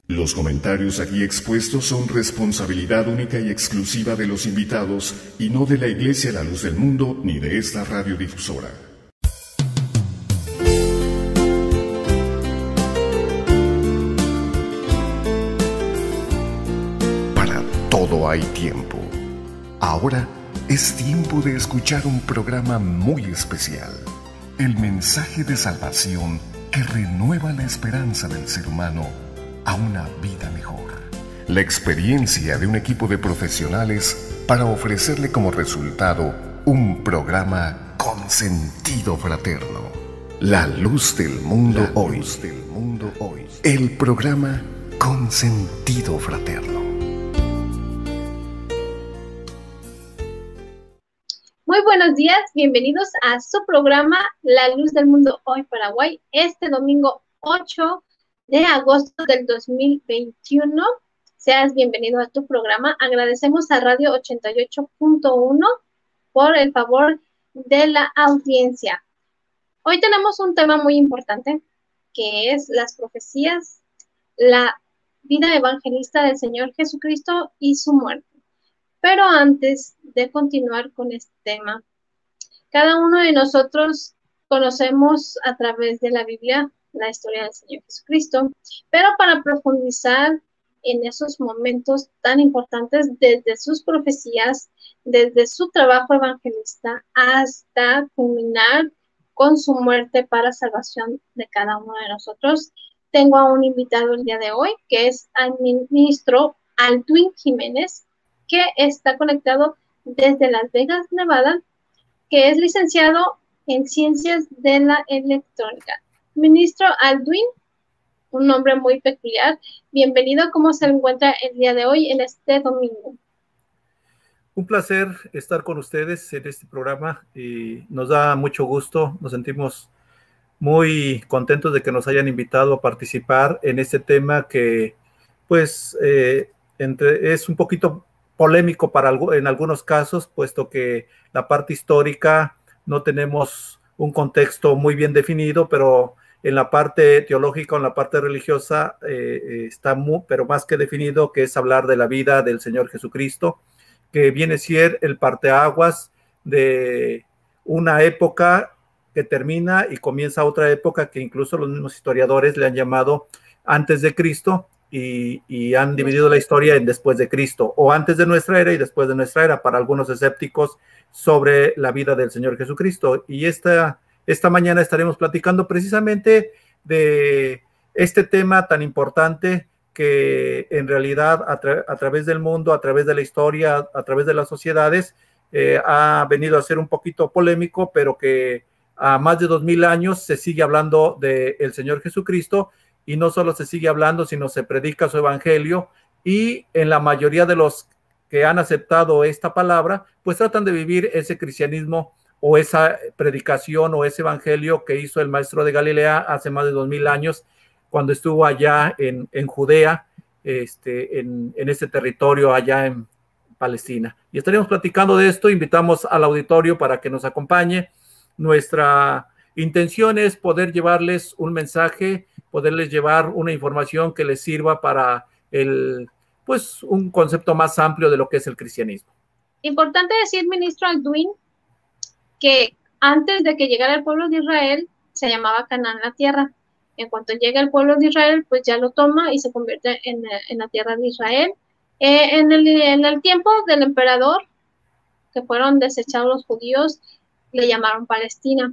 Los comentarios aquí expuestos son responsabilidad única y exclusiva de los invitados y no de la Iglesia La Luz del Mundo ni de esta radiodifusora. Para todo hay tiempo. Ahora es tiempo de escuchar un programa muy especial. El mensaje de salvación que renueva la esperanza del ser humano a una vida mejor. La experiencia de un equipo de profesionales para ofrecerle como resultado un programa con sentido fraterno. La Luz del Mundo Hoy. El programa con sentido fraterno. Muy buenos días, bienvenidos a su programa La Luz del Mundo Hoy Paraguay, este domingo 8 de agosto del 2021. Seas bienvenido a tu programa. Agradecemos a Radio 88.1 por el favor de la audiencia. Hoy tenemos un tema muy importante, que es las profecías, la vida evangelista del Señor Jesucristo y su muerte. Pero antes de continuar con este tema, cada uno de nosotros conocemos a través de la Biblia la historia del Señor Jesucristo, pero para profundizar en esos momentos tan importantes, desde sus profecías, desde su trabajo evangelista, hasta culminar con su muerte para salvación de cada uno de nosotros, tengo a un invitado el día de hoy, que es al ministro Aldwin Jiménez, que está conectado desde Las Vegas, Nevada, que es licenciado en Ciencias de la Electrónica. Ministro Aldwin, un nombre muy peculiar. Bienvenido. ¿Cómo se encuentra el día de hoy en este domingo? Un placer estar con ustedes en este programa y nos da mucho gusto, nos sentimos muy contentos de que nos hayan invitado a participar en este tema que pues es un poquito polémico en algunos casos, puesto que la parte histórica no tenemos un contexto muy bien definido, pero en la parte teológica o en la parte religiosa está pero más que definido, que es hablar de la vida del Señor Jesucristo, que viene a ser el parteaguas de una época que termina y comienza otra época que incluso los mismos historiadores le han llamado antes de Cristo y han dividido la historia en después de Cristo, o antes de nuestra era y después de nuestra era, para algunos escépticos sobre la vida del Señor Jesucristo. Y esta mañana estaremos platicando precisamente de este tema tan importante que en realidad a través del mundo, a través de la historia, a través de las sociedades, ha venido a ser un poquito polémico, pero que a más de 2000 años se sigue hablando del Señor Jesucristo, y no solo se sigue hablando, sino se predica su evangelio, y en la mayoría de los que han aceptado esta palabra, pues tratan de vivir ese cristianismo o esa predicación o ese evangelio que hizo el maestro de Galilea hace más de 2000 años, cuando estuvo allá en Judea, en este territorio allá en Palestina. Y estaremos platicando de esto. Invitamos al auditorio para que nos acompañe. Nuestra intención es poder llevarles un mensaje, poderles llevar una información que les sirva para un concepto más amplio de lo que es el cristianismo. Importante decir, ministro Aldwin, que antes de que llegara el pueblo de Israel, se llamaba Canaán la tierra. En cuanto llega el pueblo de Israel, pues ya lo toma y se convierte en la tierra de Israel. En el tiempo del emperador, que fueron desechados los judíos, le llamaron Palestina.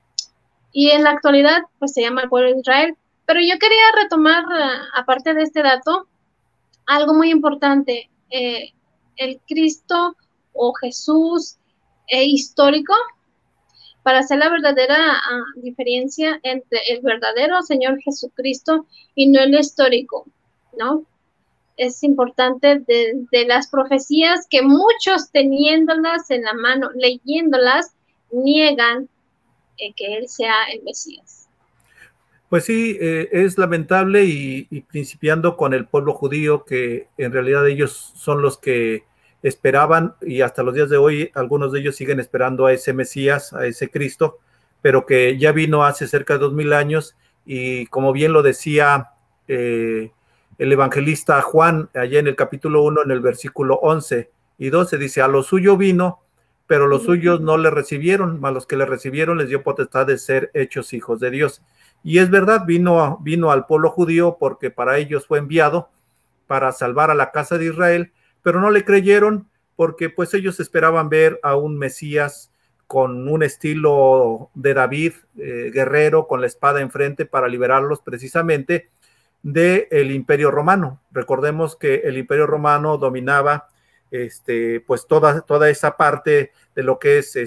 Y en la actualidad, pues se llama el pueblo de Israel. Pero yo quería retomar, aparte de este dato, algo muy importante. El Cristo o Jesús histórico, para hacer la verdadera diferencia entre el verdadero Señor Jesucristo y no el histórico, ¿no? Es importante de las profecías que muchos, teniéndolas en la mano, leyéndolas, niegan que Él sea el Mesías. Pues sí, es lamentable y principiando con el pueblo judío, que en realidad ellos son los que esperaban, y hasta los días de hoy algunos de ellos siguen esperando a ese Mesías, a ese Cristo, pero que ya vino hace cerca de 2000 años, y como bien lo decía el evangelista Juan, allá en el capítulo 1, en el versículo 11 y 12, dice, a lo suyo vino, pero los suyos no le recibieron, mas los que le recibieron les dio potestad de ser hechos hijos de Dios. Y es verdad, vino al pueblo judío porque para ellos fue enviado para salvar a la casa de Israel, pero no le creyeron porque pues ellos esperaban ver a un Mesías con un estilo de David, guerrero, con la espada enfrente para liberarlos precisamente del Imperio Romano. Recordemos que el Imperio Romano dominaba pues toda esa parte de lo que es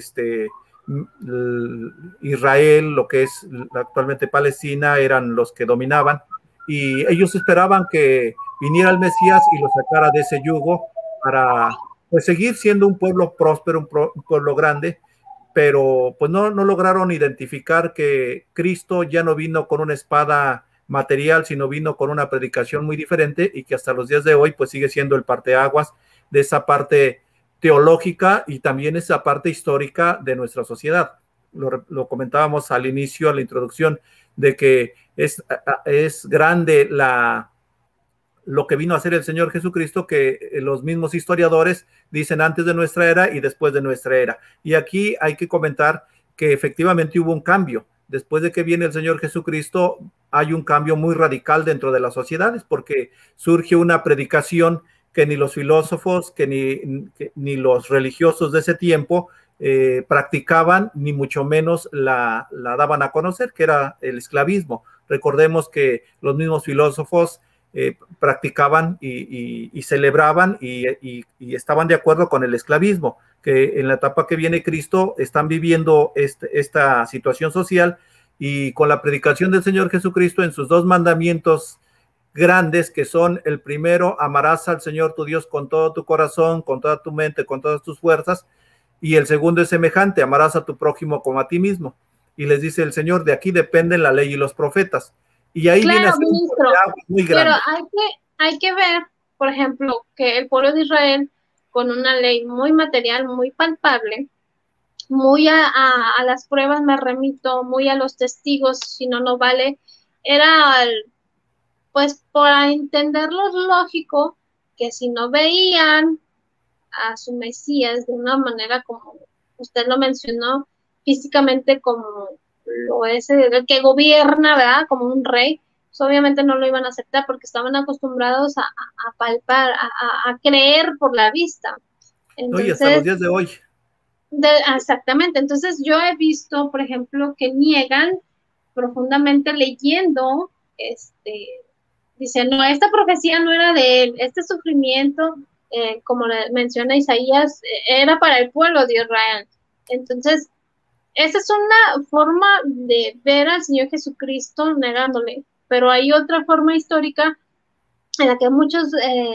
Israel, lo que es actualmente Palestina, eran los que dominaban, y ellos esperaban que viniera el Mesías y los sacara de ese yugo para pues seguir siendo un pueblo próspero, un pueblo grande, pero pues no lograron identificar que Cristo ya no vino con una espada material, sino vino con una predicación muy diferente, y que hasta los días de hoy pues sigue siendo el parteaguas de esa parte teológica y también esa parte histórica de nuestra sociedad. Lo comentábamos al inicio, a la introducción, de que es grande lo que vino a hacer el Señor Jesucristo, que los mismos historiadores dicen antes de nuestra era y después de nuestra era. Y aquí hay que comentar que efectivamente hubo un cambio. Después de que viene el Señor Jesucristo, hay un cambio muy radical dentro de las sociedades, porque surge una predicación que ni los filósofos, que ni los religiosos de ese tiempo practicaban, ni mucho menos la daban a conocer, que era el esclavismo. Recordemos que los mismos filósofos practicaban y celebraban y estaban de acuerdo con el esclavismo, que en la etapa que viene Cristo están viviendo esta situación social, y con la predicación del Señor Jesucristo en sus dos mandamientos grandes, que son el primero, amarás al Señor tu Dios con todo tu corazón, con toda tu mente, con todas tus fuerzas, y el segundo es semejante, amarás a tu prójimo como a ti mismo. Y les dice el Señor, de aquí dependen la ley y los profetas. Y ahí claro, viene a ser un ministro, muy grande. pero hay que ver, por ejemplo, que el pueblo de Israel, con una ley muy material, muy palpable, muy a las pruebas me remito, muy a los testigos, si no, no vale, era, pues, para entenderlo lógico, que si no veían a su Mesías de una manera como usted lo mencionó, físicamente como lo es el que gobierna, ¿verdad? Como un rey, pues obviamente no lo iban a aceptar porque estaban acostumbrados a palpar, a creer por la vista. Entonces, y hasta los días de hoy. Exactamente, entonces yo he visto, por ejemplo, que niegan profundamente leyendo, dicen, no, esta profecía no era de él, este sufrimiento, como menciona Isaías, era para el pueblo de Israel. Entonces, esa es una forma de ver al Señor Jesucristo negándole, pero hay otra forma histórica en la que muchos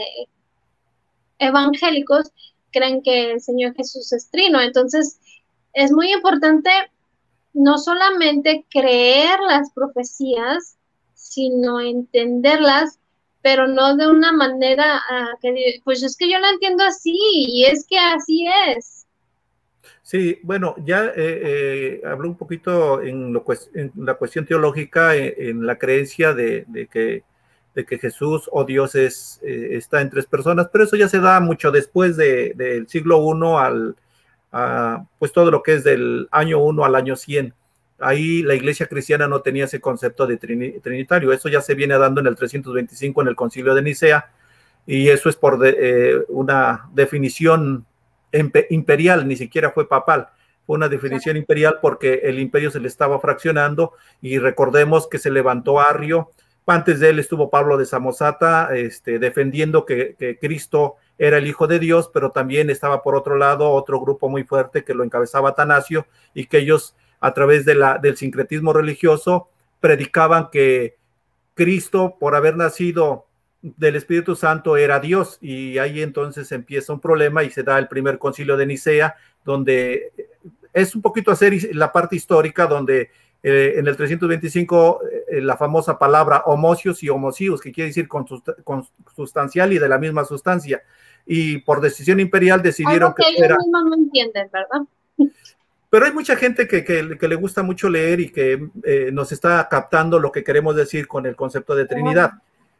evangélicos creen que el Señor Jesús es trino. Entonces, es muy importante no solamente creer las profecías, sino entenderlas, pero no de una manera que, pues es que yo la entiendo así, y es que así es. Sí, bueno, ya habló un poquito en la cuestión teológica, en la creencia de que Jesús o Dios está en tres personas, pero eso ya se da mucho después del siglo I pues todo lo que es del año 1 al año 100. Ahí la iglesia cristiana no tenía ese concepto de trinitario. Eso ya se viene dando en el 325 en el concilio de Nicea, y eso es por una definición imperial, ni siquiera fue papal. Fue una definición imperial porque el imperio se le estaba fraccionando, y recordemos que se levantó Arrio. Antes de él estuvo Pablo de Samosata defendiendo que Cristo era el Hijo de Dios, pero también estaba por otro lado otro grupo muy fuerte que lo encabezaba Atanasio, y que ellos a través del sincretismo religioso predicaban que Cristo, por haber nacido del Espíritu Santo, era Dios, y ahí entonces empieza un problema y se da el primer concilio de Nicea, donde es un poquito hacer la parte histórica, donde en el 325 la famosa palabra homocios y homocius, que quiere decir consustancial y de la misma sustancia, y por decisión imperial decidieron que ellos mismos no entienden, ¿verdad? Pero hay mucha gente que le gusta mucho leer y que nos está captando lo que queremos decir con el concepto de Trinidad.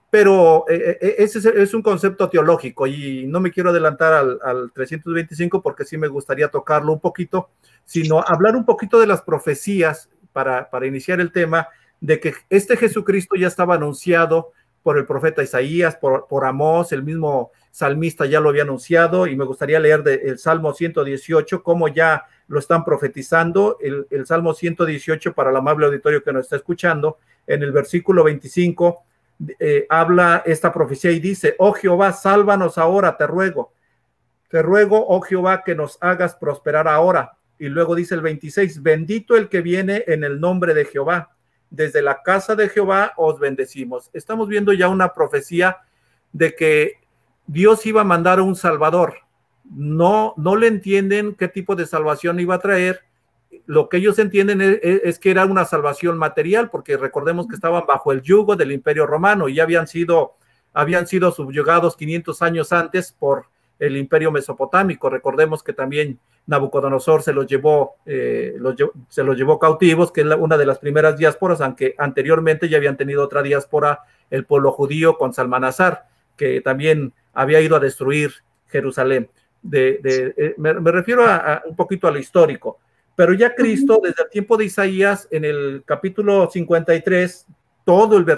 pero ese es un concepto teológico y no me quiero adelantar al 325 porque sí me gustaría tocarlo un poquito, sino hablar un poquito de las profecías para iniciar el tema de que este Jesucristo ya estaba anunciado por el profeta Isaías, por Amós, el mismo salmista ya lo había anunciado, y me gustaría leer el Salmo 118, cómo ya lo están profetizando, el Salmo 118 para el amable auditorio que nos está escuchando, en el versículo 25, habla esta profecía y dice: oh Jehová, sálvanos ahora, te ruego, oh Jehová, que nos hagas prosperar ahora. Y luego dice el 26, bendito el que viene en el nombre de Jehová, desde la casa de Jehová os bendecimos. Estamos viendo ya una profecía de que Dios iba a mandar a un Salvador. No le entienden qué tipo de salvación iba a traer. Lo que ellos entienden es que era una salvación material, porque recordemos que estaban bajo el yugo del Imperio Romano y ya habían sido subyugados 500 años antes por el Imperio Mesopotámico. Recordemos que también Nabucodonosor se los llevó cautivos, que es una de las primeras diásporas, aunque anteriormente ya habían tenido otra diáspora, el pueblo judío con Salmanasar, que también había ido a destruir Jerusalén. Me refiero a un poquito a lo histórico. Pero ya Cristo, desde el tiempo de Isaías, en el capítulo 53, todo el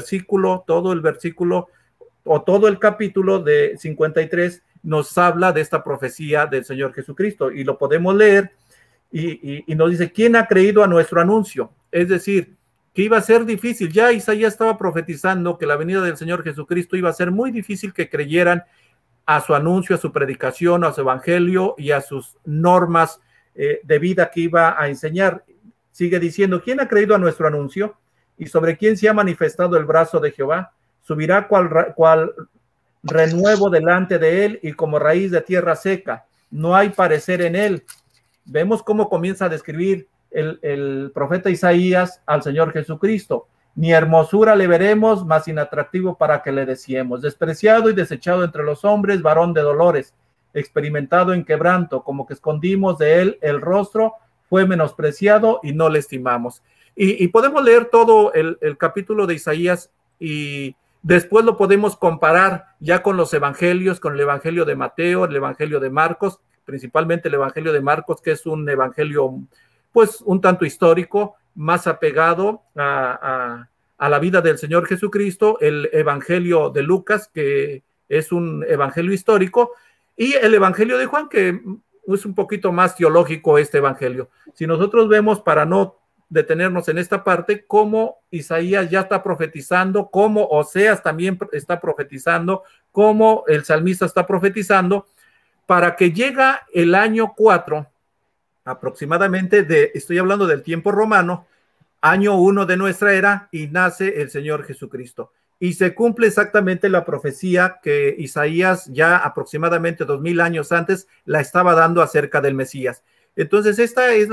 capítulo de 53 nos habla de esta profecía del Señor Jesucristo, y lo podemos leer, y nos dice: ¿quién ha creído a nuestro anuncio? Es decir, que iba a ser difícil. Ya Isaías estaba profetizando que la venida del Señor Jesucristo iba a ser muy difícil que creyeran a su anuncio, a su predicación, a su evangelio y a sus normas de vida que iba a enseñar. Sigue diciendo: ¿quién ha creído a nuestro anuncio? ¿Y sobre quién se ha manifestado el brazo de Jehová? Subirá cual renuevo delante de él, y como raíz de tierra seca, no hay parecer en él. Vemos cómo comienza a describir el profeta Isaías al Señor Jesucristo. Ni hermosura le veremos, mas inatractivo para que le deseemos. Despreciado y desechado entre los hombres, varón de dolores, experimentado en quebranto, como que escondimos de él el rostro, fue menospreciado y no le estimamos. Y podemos leer todo el capítulo de Isaías, y después lo podemos comparar ya con los evangelios, con el evangelio de Mateo, el evangelio de Marcos, principalmente el evangelio de Marcos, que es un evangelio pues un tanto histórico, más apegado a la vida del Señor Jesucristo, el evangelio de Lucas, que es un evangelio histórico, y el evangelio de Juan, que es un poquito más teológico este evangelio. Si nosotros vemos, para no detenernos en esta parte, cómo Isaías ya está profetizando, cómo Oseas también está profetizando, cómo el salmista está profetizando, para que llega el año 4, aproximadamente, estoy hablando del tiempo romano, año 1 de nuestra era, y nace el Señor Jesucristo. Y se cumple exactamente la profecía que Isaías ya aproximadamente 2000 años antes la estaba dando acerca del Mesías. Entonces esta es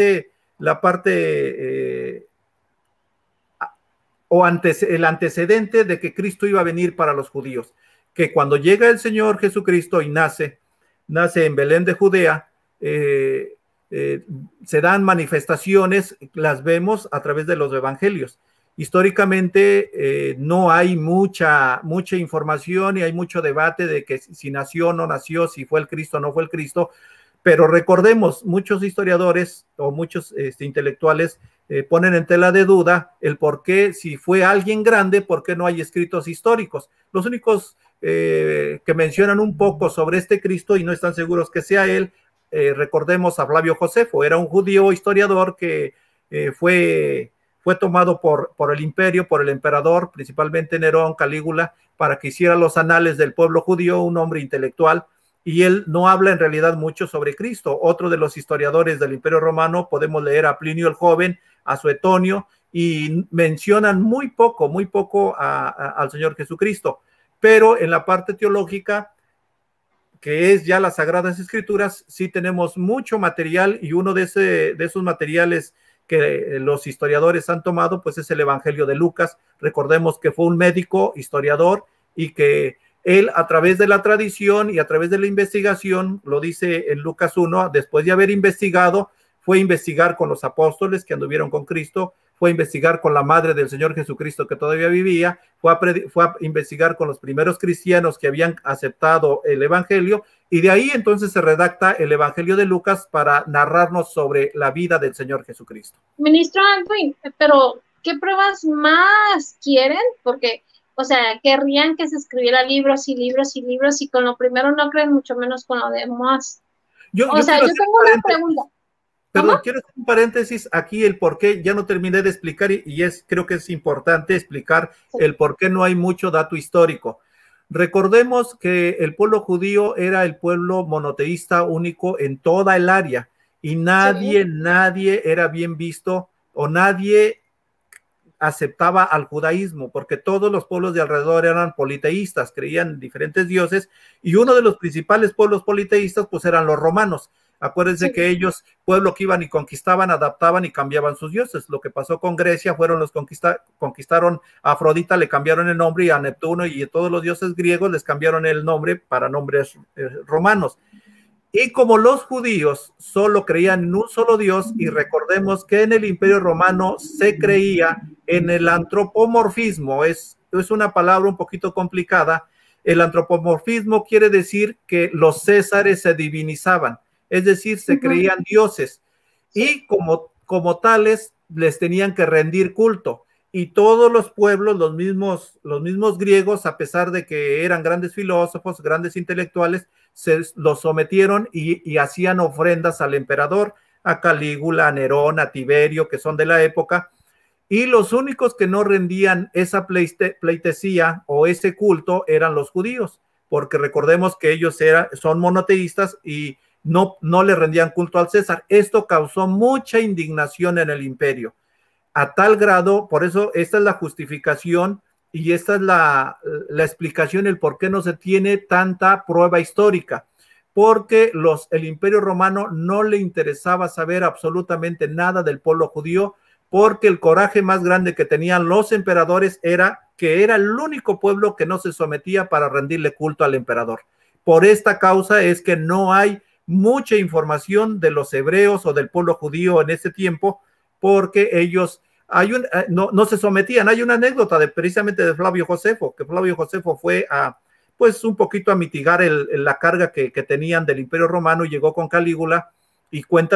el antecedente de que Cristo iba a venir para los judíos, que cuando llega el Señor Jesucristo y nace en Belén de Judea, se dan manifestaciones, las vemos a través de los evangelios. Históricamente no hay mucha información, y hay mucho debate de que si nació o no nació, si fue el Cristo o no fue el Cristo, pero recordemos, muchos historiadores o muchos intelectuales ponen en tela de duda el por qué, si fue alguien grande, por qué no hay escritos históricos. Los únicos que mencionan un poco sobre este Cristo y no están seguros que sea él, recordemos a Flavio Josefo, era un judío historiador que fue tomado por el imperio, por el emperador, principalmente Nerón, Calígula, para que hiciera los anales del pueblo judío, un hombre intelectual, y él no habla en realidad mucho sobre Cristo. Otro de los historiadores del Imperio Romano, podemos leer a Plinio el Joven, a Suetonio, y mencionan muy poco al Señor Jesucristo. Pero en la parte teológica, que es ya las Sagradas Escrituras, sí tenemos mucho material, y uno de esos materiales que los historiadores han tomado, pues es el Evangelio de Lucas. Recordemos que fue un médico, historiador, y que él, a través de la tradición y a través de la investigación, lo dice en Lucas 1, después de haber investigado, fue a investigar con los apóstoles que anduvieron con Cristo, fue a investigar con la madre del Señor Jesucristo que todavía vivía, fue a investigar con los primeros cristianos que habían aceptado el Evangelio, y de ahí entonces se redacta el Evangelio de Lucas para narrarnos sobre la vida del Señor Jesucristo. Ministro Alvin, pero ¿qué pruebas más quieren? Porque, o sea, querrían que se escribiera libros y libros y libros, y con lo primero no creen, mucho menos con lo demás. Yo tengo una pregunta. Perdón, quiero hacer un paréntesis aquí, el por qué, ya no terminé de explicar, creo que es importante explicar el por qué no hay mucho dato histórico. Recordemos que el pueblo judío era el pueblo monoteísta único en toda el área, y nadie era bien visto, o nadie aceptaba al judaísmo, porque todos los pueblos de alrededor eran politeístas, creían en diferentes dioses, y uno de los principales pueblos politeístas pues eran los romanos. Acuérdense que ellos, pueblo que iban y conquistaban, adaptaban y cambiaban sus dioses. Lo que pasó con Grecia fueron los conquistaron a Afrodita, le cambiaron el nombre, y a Neptuno y a todos los dioses griegos les cambiaron el nombre para nombres romanos. Y como los judíos solo creían en un solo Dios, y recordemos que en el Imperio Romano se creía en el antropomorfismo, es una palabra un poquito complicada. El antropomorfismo quiere decir que los césares se divinizaban, es decir, se creían dioses, y como tales les tenían que rendir culto. Y todos los pueblos, los mismos griegos, a pesar de que eran grandes filósofos, grandes intelectuales, los sometieron y hacían ofrendas al emperador, a Calígula, a Nerón, a Tiberio, que son de la época, y los únicos que no rendían esa pleitesía o ese culto eran los judíos, porque recordemos que ellos son monoteístas y no le rendían culto al César. Esto causó mucha indignación en el imperio, a tal grado, por eso esta es la justificación y esta es la explicación, el por qué no se tiene tanta prueba histórica, porque el Imperio Romano no le interesaba saber absolutamente nada del pueblo judío, porque el coraje más grande que tenían los emperadores era que era el único pueblo que no se sometía para rendirle culto al emperador. Por esta causa es que no hay mucha información de los hebreos o del pueblo judío en ese tiempo, porque ellos no se sometían. Hay una anécdota precisamente de Flavio Josefo, que Flavio Josefo fue pues un poquito a mitigar la carga que tenían del Imperio Romano, y llegó con Calígula, y cuentan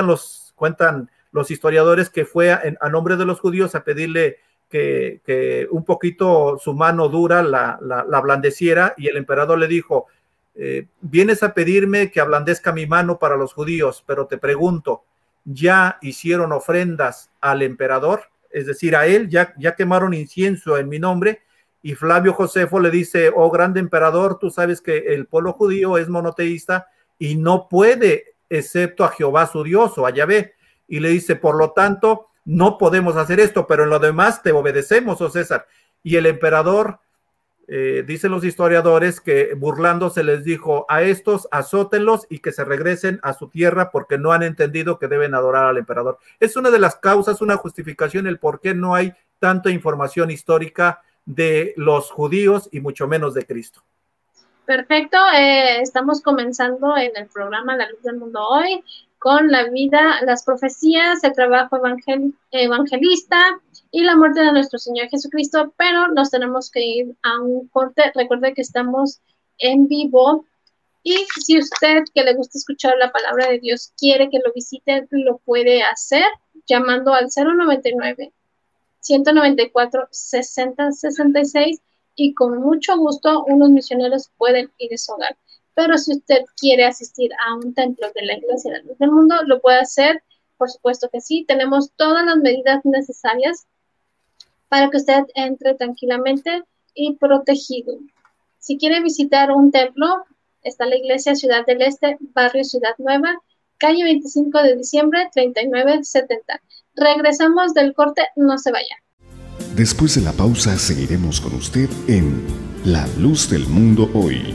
los historiadores que fue a nombre de los judíos a pedirle que un poquito su mano dura la ablandeciera, y el emperador le dijo: vienes a pedirme que ablandezca mi mano para los judíos, pero te pregunto, ¿ya hicieron ofrendas al emperador? Es decir, a él, ya quemaron incienso en mi nombre. Y Flavio Josefo le dice: oh grande emperador, tú sabes que el pueblo judío es monoteísta y no puede excepto a Jehová su Dios, o a Yahvé. Y le dice: por lo tanto, no podemos hacer esto, pero en lo demás te obedecemos, oh César. Y el emperador, dicen los historiadores, que burlándose les dijo: a estos azótenlos y que se regresen a su tierra, porque no han entendido que deben adorar al emperador. Es una de las causas, una justificación, el por qué no hay tanta información histórica de los judíos y mucho menos de Cristo. Perfecto, estamos comenzando en el programa La Luz del Mundo hoy con la vida, las profecías, el trabajo evangelista y la muerte de nuestro Señor Jesucristo, pero nos tenemos que ir a un corte. Recuerde que estamos en vivo, y si usted que le gusta escuchar la palabra de Dios quiere que lo visite, lo puede hacer llamando al 099-194-6066, y con mucho gusto unos misioneros pueden ir a su hogar. Pero si usted quiere asistir a un templo de la Iglesia de la Luz del Mundo, lo puede hacer, por supuesto que sí. Tenemos todas las medidas necesarias para que usted entre tranquilamente y protegido. Si quiere visitar un templo, está la Iglesia Ciudad del Este, Barrio Ciudad Nueva, calle 25 de diciembre, 3970. Regresamos del corte, no se vaya. Después de la pausa seguiremos con usted en La Luz del Mundo hoy.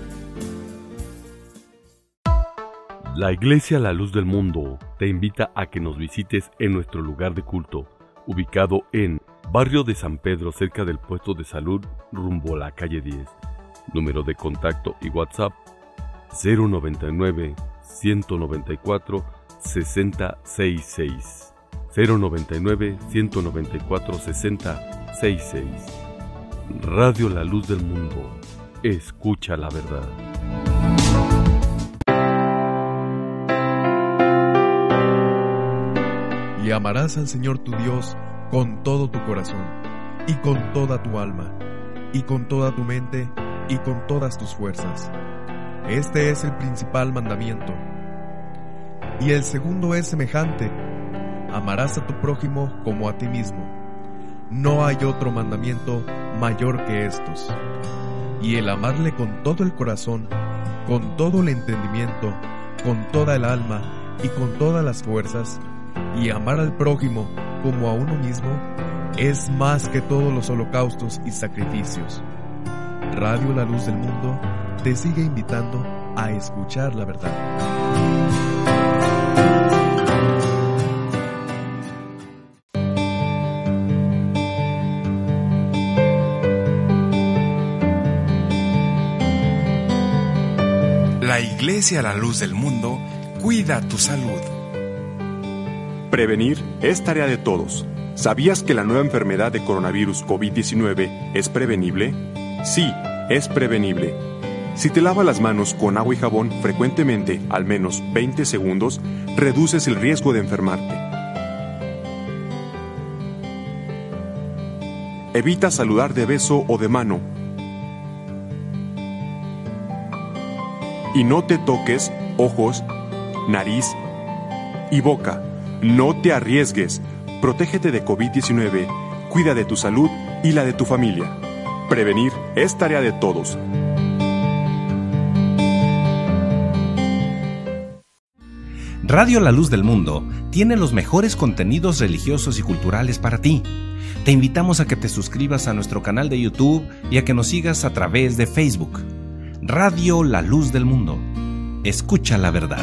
La Iglesia La Luz del Mundo te invita a que nos visites en nuestro lugar de culto, ubicado en Barrio de San Pedro, cerca del puesto de salud, rumbo a la calle 10. Número de contacto y WhatsApp 099-194-6066. 099-194-6066. Radio La Luz del Mundo. Escucha la verdad. Y amarás al Señor tu Dios con todo tu corazón, y con toda tu alma, y con toda tu mente, y con todas tus fuerzas. Este es el principal mandamiento. Y el segundo es semejante: amarás a tu prójimo como a ti mismo. No hay otro mandamiento mayor que estos. Y el amarle con todo el corazón, con todo el entendimiento, con toda el alma y con todas las fuerzas, y amar al prójimo como a uno mismo, es más que todos los holocaustos y sacrificios. Radio La Luz del Mundo te sigue invitando a escuchar la verdad. La Iglesia La Luz del Mundo cuida tu salud. Prevenir es tarea de todos. ¿Sabías que la nueva enfermedad de coronavirus COVID-19 es prevenible? Sí, es prevenible. Si te lavas las manos con agua y jabón frecuentemente, al menos 20 segundos, reduces el riesgo de enfermarte. Evita saludar de beso o de mano. Y no te toques ojos, nariz y boca. No te arriesgues. Protégete de COVID-19. Cuida de tu salud y la de tu familia. Prevenir es tarea de todos. Radio La Luz del Mundo tiene los mejores contenidos religiosos y culturales para ti. Te invitamos a que te suscribas a nuestro canal de YouTube y a que nos sigas a través de Facebook. Radio La Luz del Mundo. Escucha la verdad.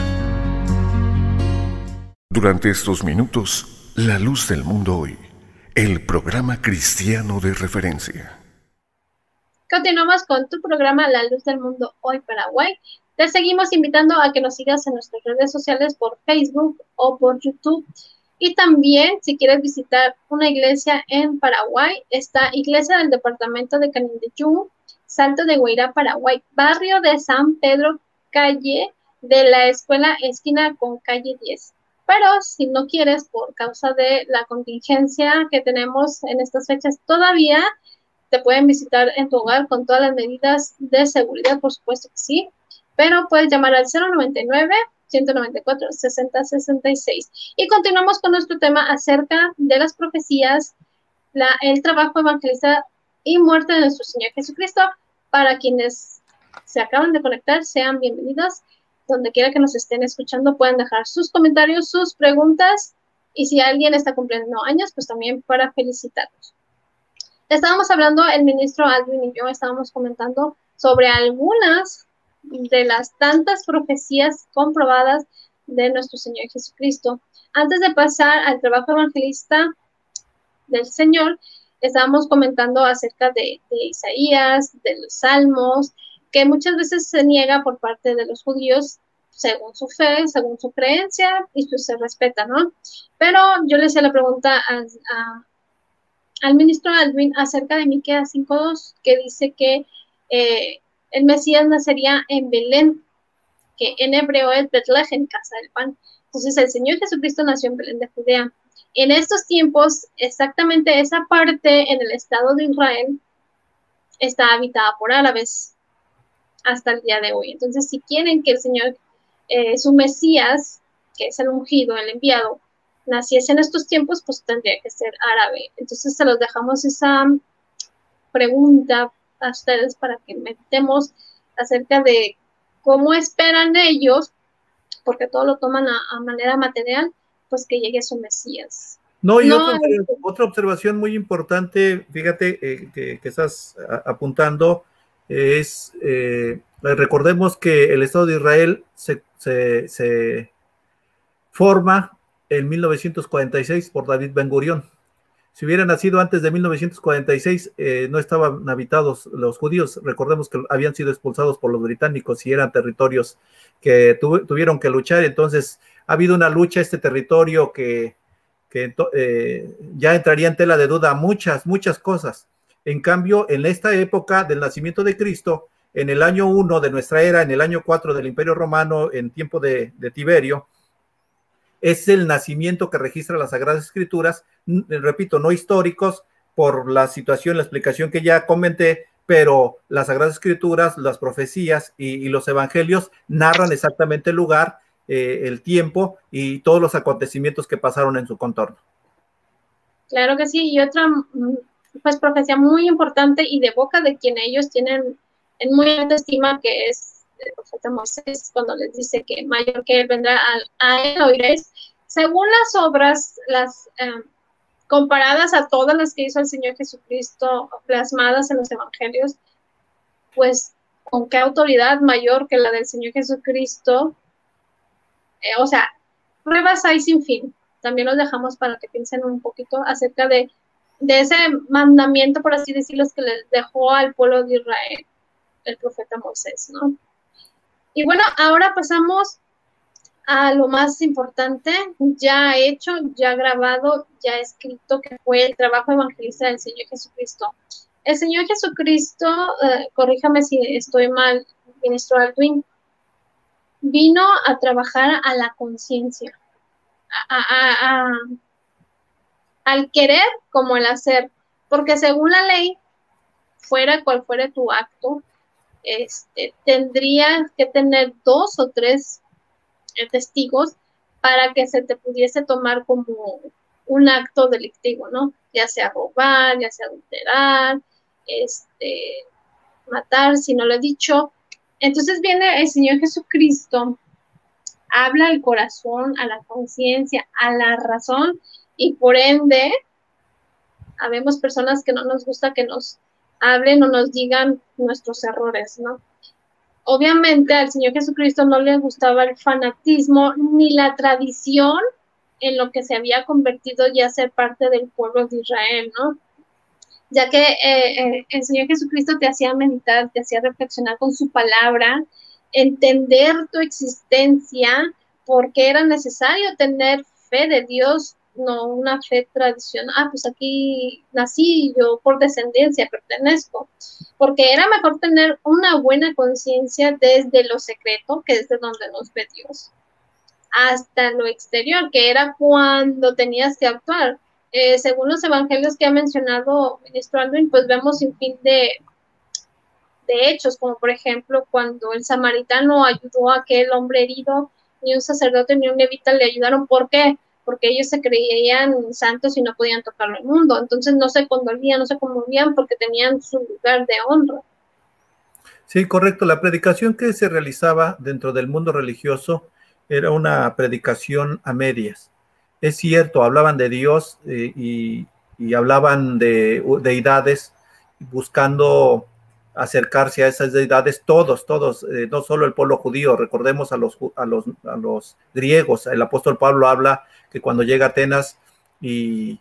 Durante estos minutos, La Luz del Mundo Hoy, el programa cristiano de referencia. Continuamos con tu programa La Luz del Mundo Hoy Paraguay. Te seguimos invitando a que nos sigas en nuestras redes sociales por Facebook o por YouTube. Y también, si quieres visitar una iglesia en Paraguay, está Iglesia del Departamento de Canindeyú, Salto de Guairá, Paraguay, barrio de San Pedro, calle de la escuela esquina con calle 10. Pero si no quieres, por causa de la contingencia que tenemos en estas fechas todavía, te pueden visitar en tu hogar con todas las medidas de seguridad, por supuesto que sí. Pero puedes llamar al 099-194-6066. Y continuamos con nuestro tema acerca de las profecías, el trabajo evangelista y muerte de nuestro Señor Jesucristo. Para quienes se acaban de conectar, sean bienvenidos. Donde quiera que nos estén escuchando, pueden dejar sus comentarios, sus preguntas. Y si alguien está cumpliendo años, pues también para felicitarlos. Estábamos hablando, el ministro Aldwin y yo estábamos comentando sobre algunas de las tantas profecías comprobadas de nuestro Señor Jesucristo. Antes de pasar al trabajo evangelista del Señor, estábamos comentando acerca de Isaías, de los Salmos, que muchas veces se niega por parte de los judíos según su fe, según su creencia, y pues se respeta, ¿no? Pero yo le hice la pregunta al ministro Aldwin acerca de Miqueas 5:2, que dice que el Mesías nacería en Belén, que en hebreo es Betlehem, casa del pan. Entonces el Señor Jesucristo nació en Belén de Judea. En estos tiempos, exactamente esa parte en el estado de Israel está habitada por árabes hasta el día de hoy. Entonces, si quieren que el Señor, su Mesías, que es el ungido, el enviado, naciese en estos tiempos, pues tendría que ser árabe. Entonces, se los dejamos esa pregunta a ustedes para que meditemos acerca de cómo esperan ellos, porque todo lo toman a manera material, pues que llegue su Mesías. No, y otra observación muy importante, fíjate, que estás apuntando, es, recordemos que el Estado de Israel se forma en 1946 por David Ben-Gurión. Si hubiera nacido antes de 1946, no estaban habitados los judíos. Recordemos que habían sido expulsados por los británicos y eran territorios que tuvieron que luchar. Entonces, ha habido una lucha, este territorio que ya entraría en tela de duda muchas cosas. En cambio, en esta época del nacimiento de Cristo, en el año 1 de nuestra era, en el año 4 del Imperio Romano, en tiempo de Tiberio, es el nacimiento que registra las Sagradas Escrituras, repito, no históricos, por la situación, la explicación que ya comenté, pero las Sagradas Escrituras, las profecías y los evangelios narran exactamente el lugar, el tiempo y todos los acontecimientos que pasaron en su contorno. Claro que sí, y otra pues profecía muy importante y de boca de quien ellos tienen en muy alta estima, que es el profeta Moisés, cuando les dice que mayor que él vendrá, a él oiréis. Según las obras, comparadas a todas las que hizo el Señor Jesucristo, plasmadas en los evangelios, pues con qué autoridad mayor que la del Señor Jesucristo. O sea, pruebas hay sin fin. También los dejamos para que piensen un poquito acerca de ese mandamiento, por así decirlo, que les dejó al pueblo de Israel el profeta Moisés, ¿no? Y bueno, ahora pasamos a lo más importante, ya hecho, ya grabado, ya escrito, que fue el trabajo evangelista del Señor Jesucristo. El Señor Jesucristo, corríjame si estoy mal, ministro Aldwin, vino a trabajar a la conciencia, al querer como el hacer, porque según la ley, fuera cual fuera tu acto, tendrías que tener 2 o 3 testigos para que se te pudiese tomar como un acto delictivo, ¿no? Ya sea robar, ya sea adulterar, matar, si no lo he dicho. Entonces viene el Señor Jesucristo, habla al corazón, a la conciencia, a la razón, y por ende, habemos personas que no nos gusta que nos hablen o nos digan nuestros errores, ¿no? Obviamente al Señor Jesucristo no le gustaba el fanatismo ni la tradición en lo que se había convertido ya a ser parte del pueblo de Israel, ¿no? Ya que el Señor Jesucristo te hacía meditar, te hacía reflexionar con su palabra, entender tu existencia, porque era necesario tener fe de Dios, no una fe tradicional. Pues aquí nací, yo por descendencia pertenezco, porque era mejor tener una buena conciencia desde lo secreto, que es de donde nos ve Dios, hasta lo exterior, que era cuando tenías que actuar. Según los evangelios que ha mencionado ministro Aldwin, pues vemos sin fin de hechos, como por ejemplo cuando el samaritano ayudó a aquel hombre herido, ni un sacerdote ni un levita le ayudaron. ¿Por qué? Porque ellos se creían santos y no podían tocarlo inmundo. Entonces no se condolían, no se conmovían porque tenían su lugar de honra. Sí, correcto. La predicación que se realizaba dentro del mundo religioso era una predicación a medias. Es cierto, hablaban de Dios y hablaban de deidades, buscando acercarse a esas deidades, todos, no solo el pueblo judío. Recordemos a los griegos. El apóstol Pablo habla que cuando llega a Atenas y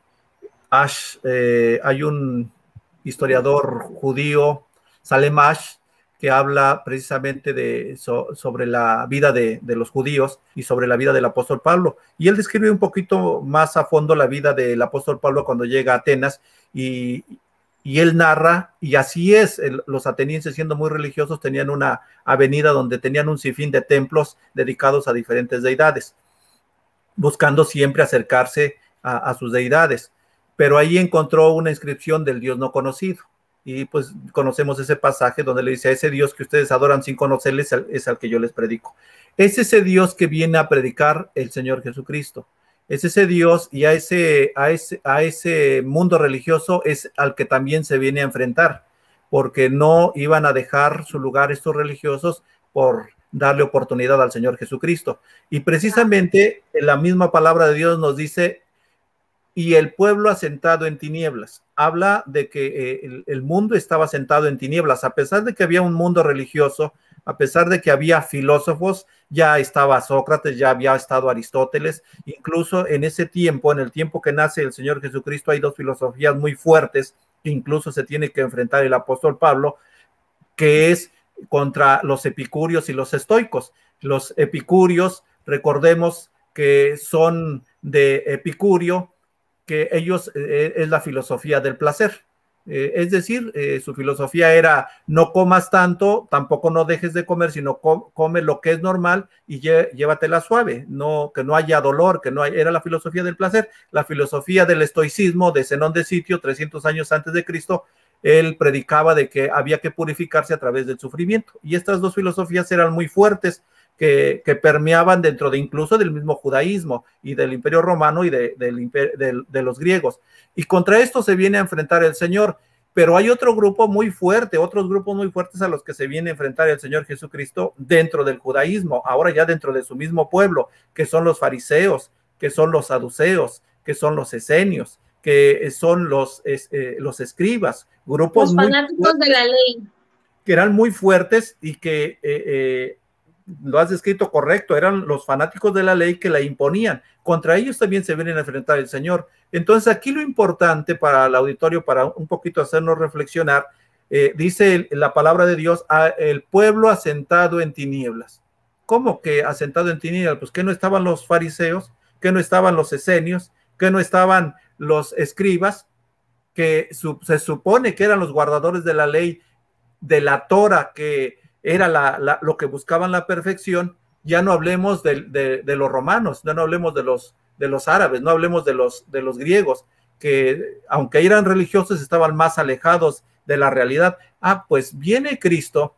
hay un historiador judío, Salem Ash, que habla precisamente sobre la vida de los judíos y sobre la vida del apóstol Pablo. Y él describe un poquito más a fondo la vida del apóstol Pablo cuando llega a Atenas y él narra, y así es, los atenienses, siendo muy religiosos, tenían una avenida donde tenían un sinfín de templos dedicados a diferentes deidades, buscando siempre acercarse a sus deidades. Pero ahí encontró una inscripción del Dios no conocido. Y pues conocemos ese pasaje donde le dice: a ese Dios que ustedes adoran sin conocerles es al que yo les predico. Es ese Dios que viene a predicar el Señor Jesucristo. Es ese Dios, y a ese mundo religioso es al que también se viene a enfrentar, porque no iban a dejar su lugar estos religiosos por darle oportunidad al Señor Jesucristo. Y precisamente la misma palabra de Dios nos dice: y el pueblo asentado en tinieblas. Habla de que el mundo estaba asentado en tinieblas, a pesar de que había un mundo religioso, a pesar de que había filósofos. Ya estaba Sócrates, ya había estado Aristóteles. Incluso en ese tiempo, en el tiempo que nace el Señor Jesucristo, hay 2 filosofías muy fuertes que incluso se tiene que enfrentar el apóstol Pablo, que es contra los epicúreos y los estoicos. Los epicúreos, recordemos que son de Epicurio, que ellos es la filosofía del placer. Es decir, su filosofía era no comas tanto, tampoco no dejes de comer, sino come lo que es normal y llévatela suave, no, que no haya dolor, que no haya, era la filosofía del placer. La filosofía del estoicismo de Zenón de Sitio, 300 años antes de Cristo, él predicaba de que había que purificarse a través del sufrimiento. Y estas dos filosofías eran muy fuertes, que permeaban dentro de incluso del mismo judaísmo y del Imperio Romano y de los griegos. Y contra esto se viene a enfrentar el Señor. Pero hay otro grupo muy fuerte, otros grupos muy fuertes a los que se viene a enfrentar el Señor Jesucristo dentro del judaísmo, ahora ya dentro de su mismo pueblo, que son los fariseos, que son los saduceos, que son los esenios, que son los escribas, grupos los fanáticos de la ley, que eran muy fuertes y que lo has descrito correcto, eran los fanáticos de la ley que la imponían. Contra ellos también se vienen a enfrentar el Señor. Entonces aquí lo importante para el auditorio, para un poquito hacernos reflexionar, dice la palabra de Dios, el pueblo asentado en tinieblas. ¿Cómo que asentado en tinieblas? Pues que no estaban los fariseos, que no estaban los esenios, que no estaban los escribas, que se supone que eran los guardadores de la ley, de la Torah, que era lo que buscaban la perfección. Ya no hablemos de los romanos, ya no hablemos de los árabes, no hablemos de los griegos, que aunque eran religiosos estaban más alejados de la realidad. Pues viene Cristo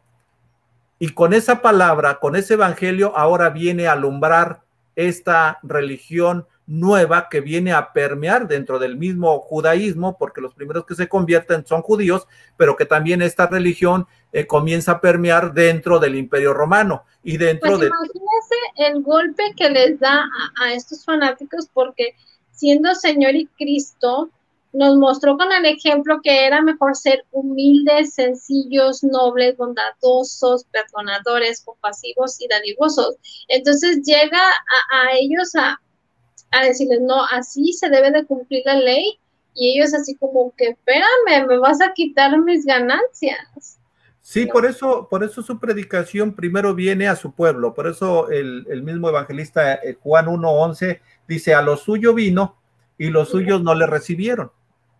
y con esa palabra, con ese evangelio, ahora viene a alumbrar esta religión nueva que viene a permear dentro del mismo judaísmo, porque los primeros que se convierten son judíos, pero que también esta religión comienza a permear dentro del Imperio Romano y dentro pues imagínese el golpe que les da a estos fanáticos, porque siendo Señor y Cristo nos mostró con el ejemplo que era mejor ser humildes, sencillos, nobles, bondadosos, perdonadores, compasivos y dadivosos. Entonces llega a ellos a decirles, no, así se debe de cumplir la ley, y ellos así como que, espérame, me vas a quitar mis ganancias. Sí, no. Por eso su predicación primero viene a su pueblo, por eso el mismo evangelista Juan 1:11 dice, a lo suyo vino y los suyos no le recibieron,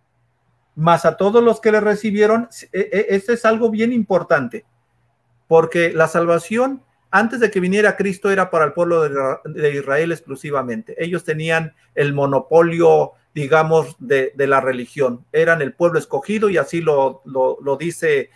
mas a todos los que le recibieron. Este es algo bien importante, porque la salvación antes de que viniera Cristo era para el pueblo de Israel exclusivamente. Ellos tenían el monopolio, digamos, de la religión. Eran el pueblo escogido, y así lo dice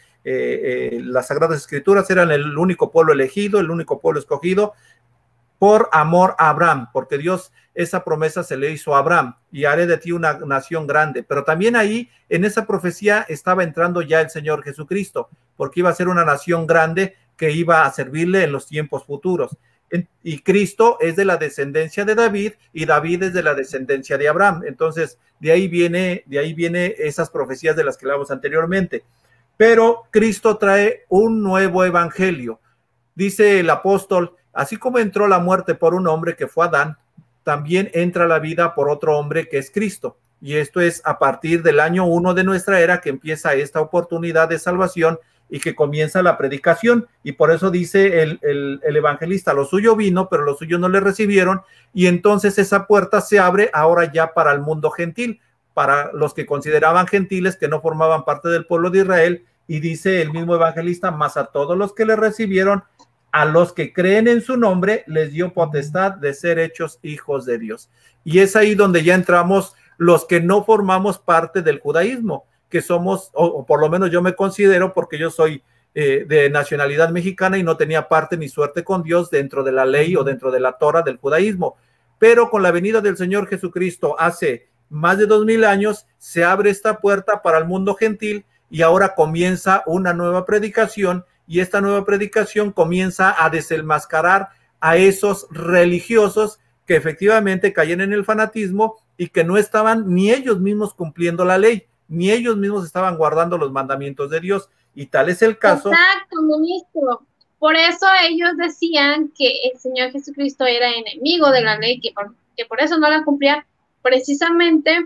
las Sagradas Escrituras. Eran el único pueblo elegido, el único pueblo escogido por amor a Abraham, porque Dios esa promesa se le hizo a Abraham, y haré de ti una nación grande. Pero también ahí, en esa profecía, estaba entrando ya el Señor Jesucristo, porque iba a ser una nación grande que iba a servirle en los tiempos futuros. Y Cristo es de la descendencia de David, y David es de la descendencia de Abraham. Entonces, de ahí viene esas profecías de las que hablamos anteriormente. Pero Cristo trae un nuevo evangelio. Dice el apóstol, así como entró la muerte por un hombre que fue Adán, también entra la vida por otro hombre que es Cristo. Y esto es a partir del año 1 de nuestra era que empieza esta oportunidad de salvación y que comienza la predicación. Y por eso dice el evangelista, lo suyo vino, pero los suyos no le recibieron. Y entonces esa puerta se abre ahora ya para el mundo gentil, para los que consideraban gentiles, que no formaban parte del pueblo de Israel. Y dice el mismo evangelista, mas a todos los que le recibieron, a los que creen en su nombre, les dio potestad de ser hechos hijos de Dios. Y es ahí donde ya entramos los que no formamos parte del judaísmo, que somos, o por lo menos yo me considero, porque yo soy de nacionalidad mexicana y no tenía parte ni suerte con Dios dentro de la ley o dentro de la Torah del judaísmo. Pero con la venida del Señor Jesucristo hace más de 2000 años, se abre esta puerta para el mundo gentil, y ahora comienza una nueva predicación, y esta nueva predicación comienza a desenmascarar a esos religiosos que efectivamente caían en el fanatismo y que no estaban ni ellos mismos cumpliendo la ley, ni ellos mismos estaban guardando los mandamientos de Dios. Y tal es el caso. Exacto, ministro. Por eso ellos decían que el Señor Jesucristo era enemigo de la ley, que por eso no la cumplía, precisamente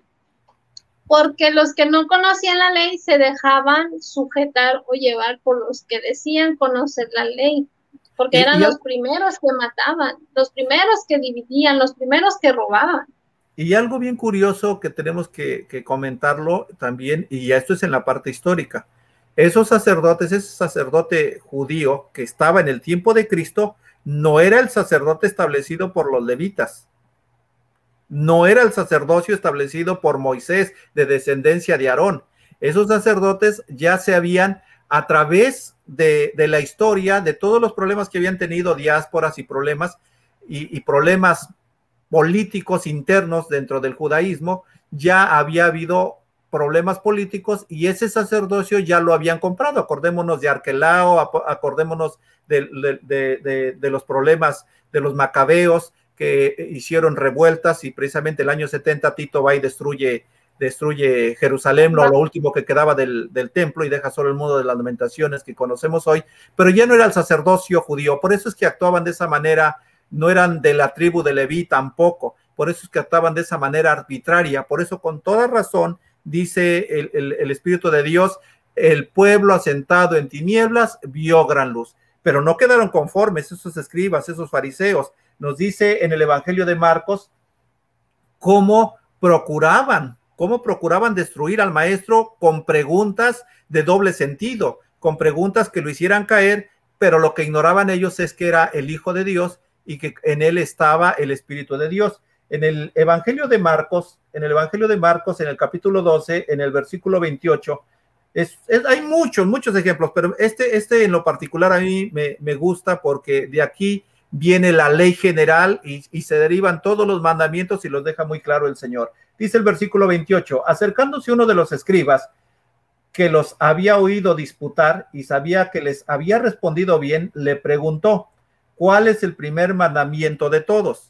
porque los que no conocían la ley se dejaban sujetar o llevar por los que decían conocer la ley, porque eran los primeros que mataban, los primeros que dividían, los primeros que robaban. Y algo bien curioso que tenemos que comentarlo también, y esto es en la parte histórica. Esos sacerdotes, ese sacerdote judío que estaba en el tiempo de Cristo, no era el sacerdote establecido por los levitas. No era el sacerdocio establecido por Moisés, de descendencia de Aarón. Esos sacerdotes ya se habían, a través de la historia, de todos los problemas que habían tenido, diásporas y problemas políticos internos dentro del judaísmo, ya había habido problemas políticos y ese sacerdocio ya lo habían comprado. Acordémonos de Arquelao, acordémonos de los problemas de los macabeos que hicieron revueltas, y precisamente el año 70 Tito va y destruye Jerusalén, lo último que quedaba del templo, y deja solo el muro de las lamentaciones que conocemos hoy, pero ya no era el sacerdocio judío. Por eso es que actuaban de esa manera. No eran de la tribu de Leví tampoco, por eso es que actuaban de esa manera arbitraria. Por eso, con toda razón, dice el Espíritu de Dios, el pueblo asentado en tinieblas vio gran luz. Pero no quedaron conformes esos escribas, esos fariseos. Nos dice en el Evangelio de Marcos cómo procuraban destruir al maestro con preguntas de doble sentido, con preguntas que lo hicieran caer, pero lo que ignoraban ellos es que era el Hijo de Dios y que en él estaba el Espíritu de Dios. En el Evangelio de Marcos, en el capítulo 12, en el versículo 28, hay muchos ejemplos, pero este en lo particular a mí me gusta, porque de aquí viene la ley general y se derivan todos los mandamientos, y los deja muy claro el Señor. Dice el versículo 28, acercándose uno de los escribas que los había oído disputar y sabía que les había respondido bien, le preguntó, ¿cuál es el primer mandamiento de todos?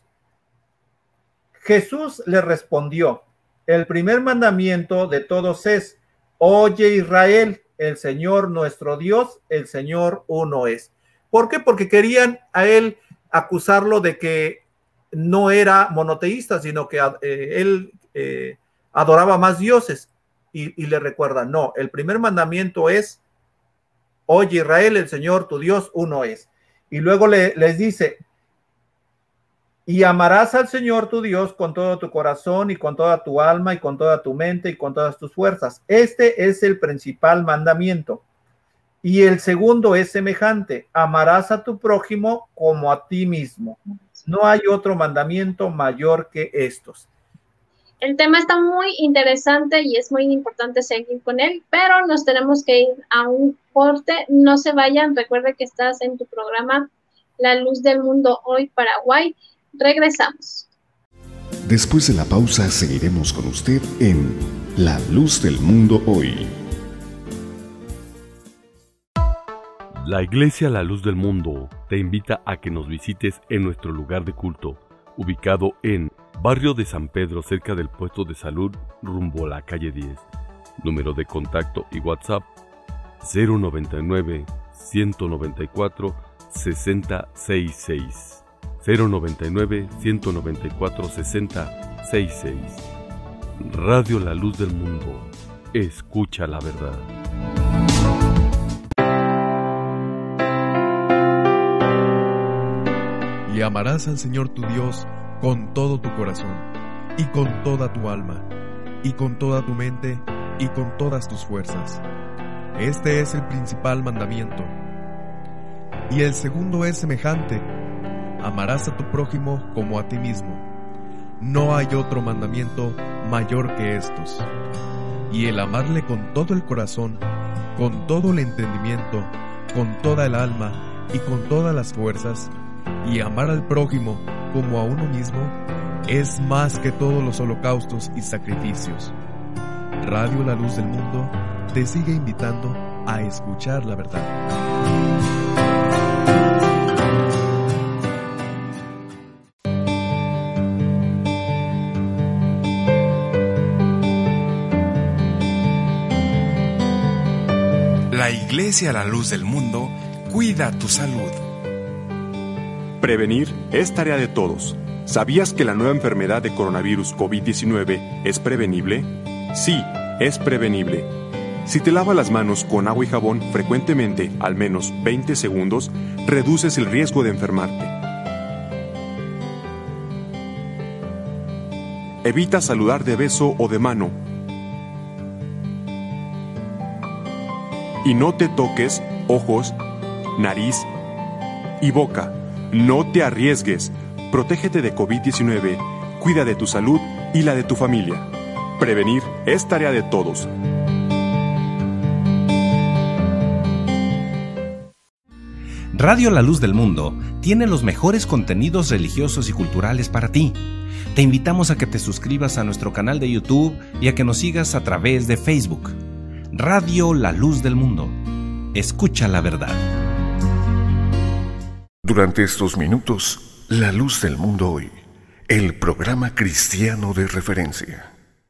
Jesús le respondió, el primer mandamiento de todos es, oye Israel, el Señor nuestro Dios, el Señor uno es. ¿Por qué? Porque querían a él acusarlo de que no era monoteísta, sino que él adoraba más dioses. Y le recuerda, no, el primer mandamiento es, oye Israel, el Señor tu Dios uno es. Y luego les dice, y amarás al Señor tu Dios con todo tu corazón y con toda tu alma y con toda tu mente y con todas tus fuerzas. Este es el principal mandamiento. Y el segundo es semejante, amarás a tu prójimo como a ti mismo. No hay otro mandamiento mayor que estos. El tema está muy interesante y es muy importante seguir con él, pero nos tenemos que ir a un corte. No se vayan, recuerde que estás en tu programa La Luz del Mundo Hoy Paraguay. Regresamos. Después de la pausa seguiremos con usted en La Luz del Mundo Hoy. La Iglesia La Luz del Mundo te invita a que nos visites en nuestro lugar de culto, ubicado en Barrio de San Pedro, cerca del puesto de salud, rumbo a la calle 10. Número de contacto y WhatsApp 099-194-6066. 099-194-6066. Radio La Luz del Mundo. Escucha la verdad. Y amarás al Señor tu Dios con todo tu corazón, y con toda tu alma, y con toda tu mente, y con todas tus fuerzas. Este es el principal mandamiento. Y el segundo es semejante, amarás a tu prójimo como a ti mismo. No hay otro mandamiento mayor que estos. Y el amarle con todo el corazón, con todo el entendimiento, con toda el alma, y con todas las fuerzas, y amar al prójimo como a uno mismo, es más que todos los holocaustos y sacrificios. Radio La Luz del Mundo te sigue invitando a escuchar la verdad. La Iglesia La Luz del Mundo cuida tu salud. Prevenir es tarea de todos. ¿Sabías que la nueva enfermedad de coronavirus COVID-19 es prevenible? Sí, es prevenible. Si te lavas las manos con agua y jabón frecuentemente, al menos 20 segundos, reduces el riesgo de enfermarte. Evita saludar de beso o de mano. Y no te toques ojos, nariz y boca. No te arriesgues. Protégete de COVID-19. Cuida de tu salud y la de tu familia. Prevenir es tarea de todos. Radio La Luz del Mundo tiene los mejores contenidos religiosos y culturales para ti. Te invitamos a que te suscribas a nuestro canal de YouTube y a que nos sigas a través de Facebook. Radio La Luz del Mundo. Escucha la verdad. Durante estos minutos, La Luz del Mundo Hoy, el programa cristiano de referencia.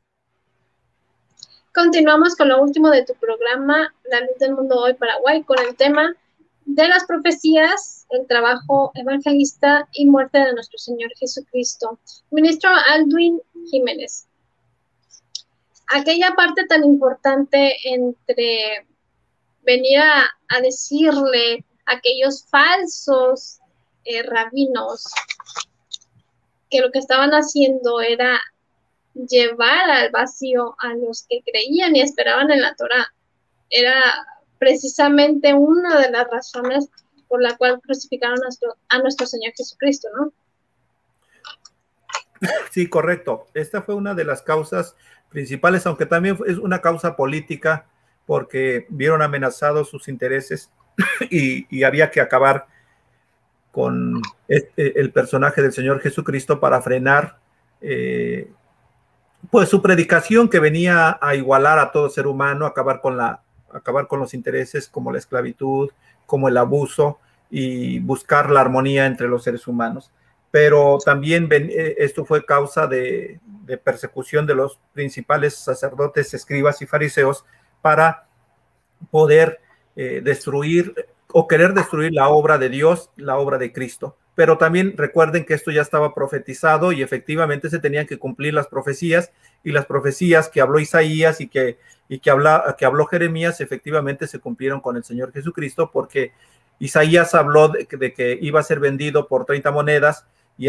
Continuamos con lo último de tu programa, La Luz del Mundo Hoy Paraguay, con el tema de las profecías, el trabajo evangelista y muerte de nuestro Señor Jesucristo. Ministro Aldwin Jiménez, aquella parte tan importante entre venir a decirle a aquellos falsos rabinos que lo que estaban haciendo era llevar al vacío a los que creían y esperaban en la Torá, era precisamente una de las razones por la cual crucificaron a nuestro Señor Jesucristo, ¿no? Sí, correcto. Esta fue una de las causas principales, aunque también es una causa política, porque vieron amenazados sus intereses y había que acabar con el personaje del Señor Jesucristo para frenar pues su predicación, que venía a igualar a todo ser humano, acabar con los intereses como la esclavitud, como el abuso y buscar la armonía entre los seres humanos. Pero también esto fue causa de persecución de los principales sacerdotes, escribas y fariseos para poder destruir o querer destruir la obra de Dios, la obra de Cristo. Pero también recuerden que esto ya estaba profetizado y efectivamente se tenían que cumplir las profecías, y las profecías que habló Isaías y que habló Jeremías efectivamente se cumplieron con el Señor Jesucristo, porque Isaías habló de que iba a ser vendido por 30 monedas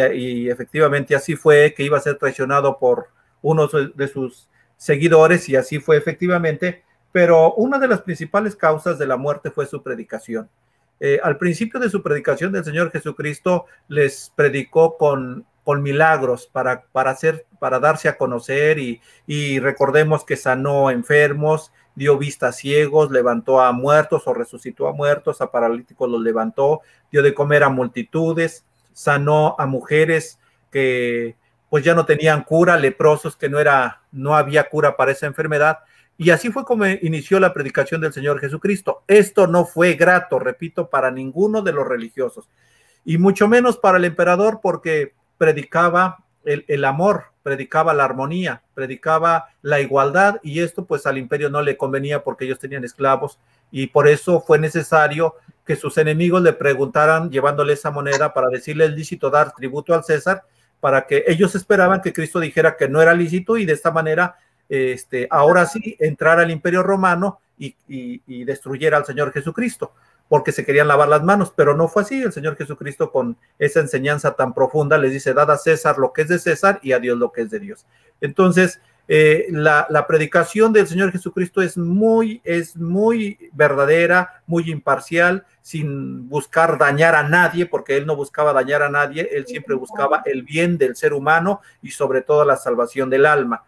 y efectivamente así fue, que iba a ser traicionado por uno de sus seguidores, y así fue efectivamente. Pero una de las principales causas de la muerte fue su predicación. Al principio de su predicación del Señor Jesucristo les predicó con milagros para darse a conocer, y recordemos que sanó enfermos, dio vista a ciegos, levantó a muertos o resucitó a muertos, a paralíticos los levantó, dio de comer a multitudes, sanó a mujeres que pues ya no tenían cura, leprosos que no había cura para esa enfermedad. Y así fue como inició la predicación del Señor Jesucristo. Esto no fue grato, repito, para ninguno de los religiosos, y mucho menos para el emperador, porque predicaba el amor, predicaba la armonía, predicaba la igualdad, y esto pues al imperio no le convenía porque ellos tenían esclavos, y por eso fue necesario que sus enemigos le preguntaran, llevándole esa moneda para decirle es lícito dar tributo al César, para que ellos esperaban que Cristo dijera que no era lícito, y de esta manera ahora sí entrar al imperio romano y destruyera al Señor Jesucristo, porque se querían lavar las manos. Pero no fue así. El Señor Jesucristo, con esa enseñanza tan profunda, les dice: dad a César lo que es de César y a Dios lo que es de Dios. Entonces la predicación del Señor Jesucristo es muy verdadera, muy imparcial, sin buscar dañar a nadie, porque él no buscaba dañar a nadie. Él siempre buscaba el bien del ser humano y sobre todo la salvación del alma.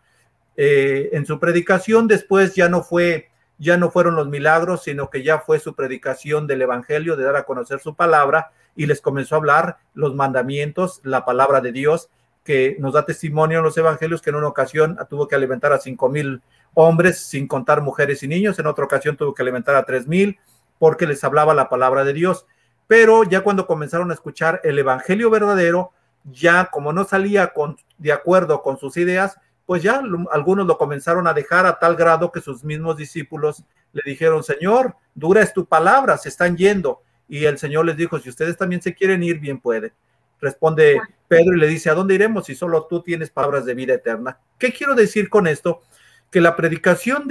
En su predicación después ya no fueron los milagros, sino que ya fue su predicación del evangelio, de dar a conocer su palabra, y les comenzó a hablar los mandamientos, la palabra de Dios, que nos da testimonio en los evangelios que en una ocasión tuvo que alimentar a 5,000 hombres, sin contar mujeres y niños. En otra ocasión tuvo que alimentar a 3,000, porque les hablaba la palabra de Dios. Pero ya cuando comenzaron a escuchar el evangelio verdadero, ya como no salía de acuerdo con sus ideas, pues ya algunos lo comenzaron a dejar, a tal grado que sus mismos discípulos le dijeron: Señor, dura es tu palabra, se están yendo. Y el Señor les dijo: si ustedes también se quieren ir, bien pueden. Responde Pedro y le dice: ¿a dónde iremos si solo tú tienes palabras de vida eterna? ¿Qué quiero decir con esto? Que la predicación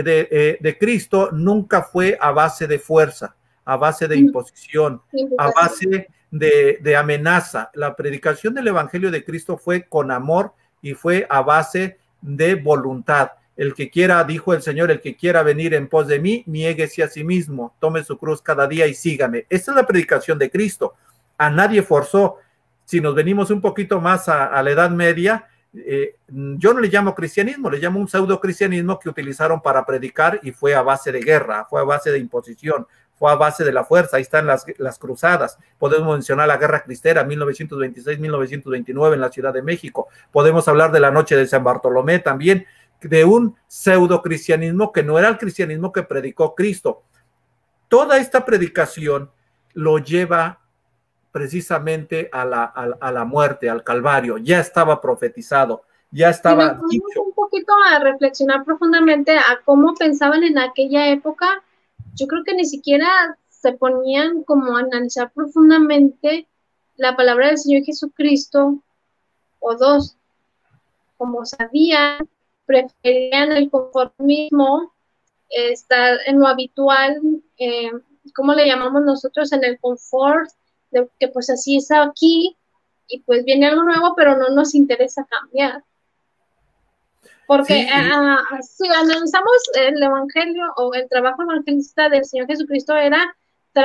de Cristo nunca fue a base de fuerza, a base de imposición, a base de amenaza. La predicación del evangelio de Cristo fue con amor y fue a base de voluntad. El que quiera, dijo el Señor, el que quiera venir en pos de mí, niéguese a sí mismo, tome su cruz cada día y sígame. Esta es la predicación de Cristo. A nadie forzó. Si nos venimos un poquito más a la Edad Media, yo no le llamo cristianismo, le llamo un pseudo cristianismo que utilizaron para predicar y fue a base de guerra, fue a base de imposición, fue a base de la fuerza. Ahí están las cruzadas. Podemos mencionar la Guerra Cristera, 1926-1929 en la Ciudad de México. Podemos hablar de la Noche de San Bartolomé también, de un pseudo cristianismo que no era el cristianismo que predicó Cristo. Toda esta predicación lo lleva precisamente a la muerte, al Calvario. Ya estaba profetizado, ya estaba dicho. Un poquito a reflexionar profundamente a cómo pensaban en aquella época. Yo creo que ni siquiera se ponían como a analizar profundamente la palabra del Señor Jesucristo, o dos, como sabían, preferían el conformismo, estar en lo habitual, ¿cómo le llamamos nosotros? En el confort, de que pues así es aquí, y pues viene algo nuevo, pero no nos interesa cambiar. Porque Sí, si analizamos el evangelio o el trabajo evangelista del Señor Jesucristo, era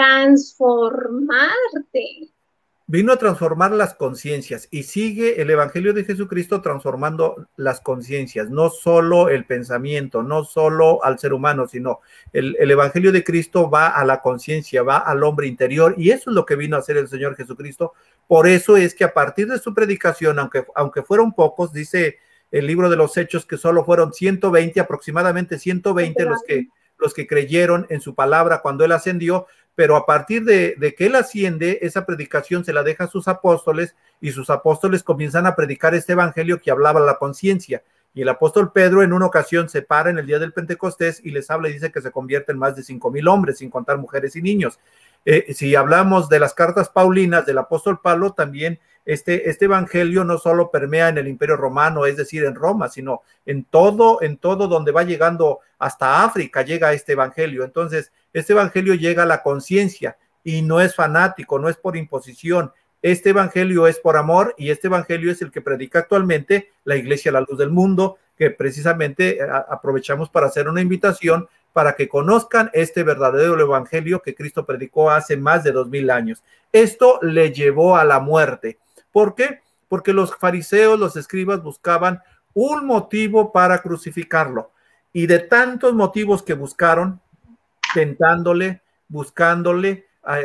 transformarte. vino a transformar las conciencias y sigue el Evangelio de Jesucristo transformando las conciencias, no solo el pensamiento, no solo al ser humano, sino el Evangelio de Cristo va a la conciencia, va al hombre interior, y eso es lo que vino a hacer el Señor Jesucristo. Por eso es que a partir de su predicación, aunque fueron pocos, dice el libro de los Hechos que solo fueron 120, aproximadamente 120 los que creyeron en su palabra cuando él ascendió, pero a partir de que él asciende, esa predicación se la deja a sus apóstoles, y sus apóstoles comienzan a predicar este evangelio que hablaba a la conciencia. Y el apóstol Pedro en una ocasión se para en el día del Pentecostés y les habla y dice que se convierten más de 5,000 hombres, sin contar mujeres y niños. Si hablamos de las cartas paulinas del apóstol Pablo, también este evangelio no solo permea en el Imperio Romano, es decir, en Roma, sino en todo donde va llegando hasta África, llega este evangelio. Entonces, este evangelio llega a la conciencia y no es fanático, no es por imposición. Este evangelio es por amor, y este evangelio es el que predica actualmente la Iglesia La Luz del Mundo, que precisamente aprovechamos para hacer una invitación para que conozcan este verdadero evangelio que Cristo predicó hace más de 2000 años. Esto le llevó a la muerte. ¿Por qué? Porque los fariseos, los escribas buscaban un motivo para crucificarlo, y de tantos motivos que buscaron, tentándole, buscándole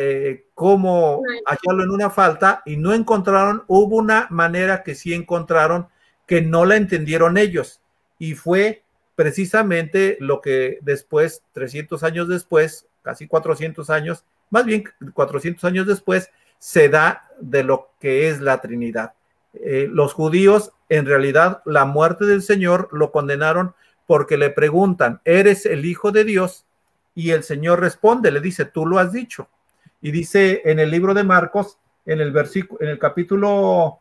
cómo hallarlo en una falta, y no encontraron. Hubo una manera que sí encontraron, que no la entendieron ellos, y fue precisamente lo que después, 300 años después, casi 400 años, más bien 400 años después, se da de lo que es la Trinidad. Los judíos, en realidad, la muerte del Señor lo condenaron porque le preguntan, ¿eres el Hijo de Dios? Y el Señor responde, le dice, tú lo has dicho. Y dice en el libro de Marcos, en el capítulo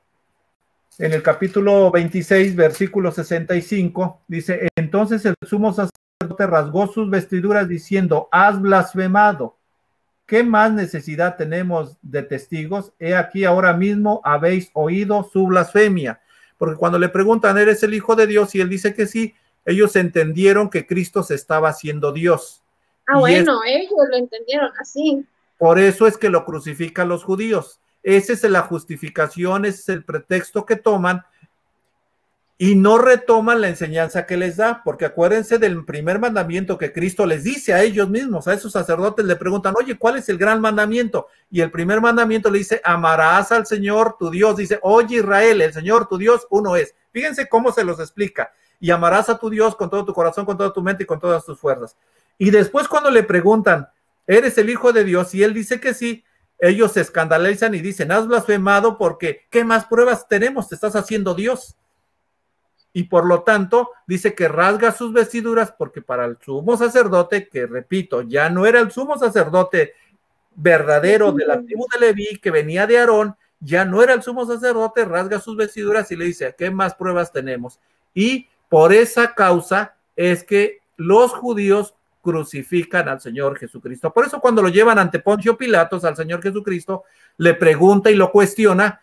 26, versículo 65, dice, entonces el sumo sacerdote rasgó sus vestiduras diciendo, has blasfemado. ¿Qué más necesidad tenemos de testigos? He aquí ahora mismo habéis oído su blasfemia. Porque cuando le preguntan, ¿eres el Hijo de Dios? Y él dice que sí, ellos entendieron que Cristo se estaba haciendo Dios. Ellos lo entendieron así. Por eso es que lo crucifican los judíos. Esa es la justificación, ese es el pretexto que toman, y no retoman la enseñanza que les da, porque acuérdense del primer mandamiento que Cristo les dice a ellos mismos. A esos sacerdotes le preguntan, oye, ¿cuál es el gran mandamiento? Y el primer mandamiento le dice, amarás al Señor tu Dios. Dice, oye Israel, el Señor tu Dios uno es. Fíjense cómo se los explica. Y amarás a tu Dios con todo tu corazón, con toda tu mente y con todas tus fuerzas. Y después cuando le preguntan, ¿eres el Hijo de Dios? Y él dice que sí, ellos se escandalizan y dicen, has blasfemado porque ¿qué más pruebas tenemos? Te estás haciendo Dios. Y por lo tanto, dice que rasga sus vestiduras, porque para el sumo sacerdote, que repito, ya no era el sumo sacerdote verdadero de la tribu de Leví, que venía de Aarón, ya no era el sumo sacerdote, rasga sus vestiduras y le dice, ¿qué más pruebas tenemos? Y por esa causa es que los judíos crucifican al Señor Jesucristo. Por eso cuando lo llevan ante Poncio Pilatos, al Señor Jesucristo, le pregunta y lo cuestiona,